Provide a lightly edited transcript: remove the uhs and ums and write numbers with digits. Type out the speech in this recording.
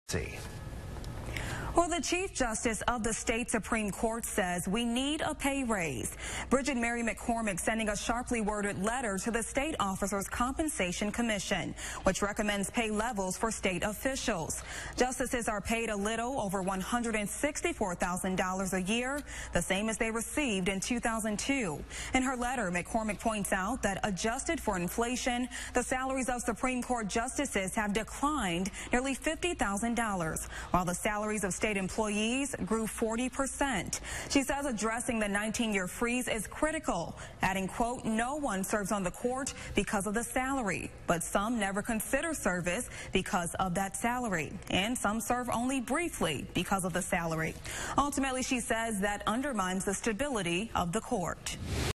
See. Well, the Chief Justice of the state Supreme Court says we need a pay raise. Bridget Mary McCormick sending a sharply worded letter to the State Officers Compensation Commission, which recommends pay levels for state officials. Justices are paid a little over $164,000 a year, the same as they received in 2002. In her letter, McCormick points out that adjusted for inflation, the salaries of Supreme Court justices have declined nearly $50,000, while the salaries of state employees grew 40%. She says addressing the 19-year freeze is critical, adding, quote, no one serves on the court because of the salary, but some never consider service because of that salary, and some serve only briefly because of the salary. Ultimately, she says that undermines the stability of the court.